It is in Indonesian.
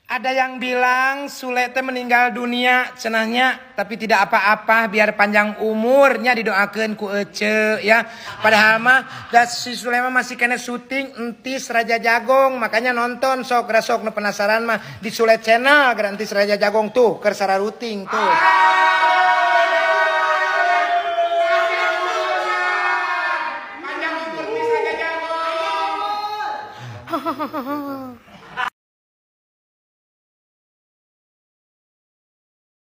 Ada yang bilang Sule teh meninggal dunia cenahnya, tapi tidak apa-apa, biar panjang umurnya, didoakeun ku Ece ya. Padahal mah si Sule mah masih kena syuting Entis Raja Jagong, makanya nonton sok nu penasaran mah di Sule Channel Entis Raja Jagong tuh keur sararuting tuh. Panjang umur Entis Raja Jagong.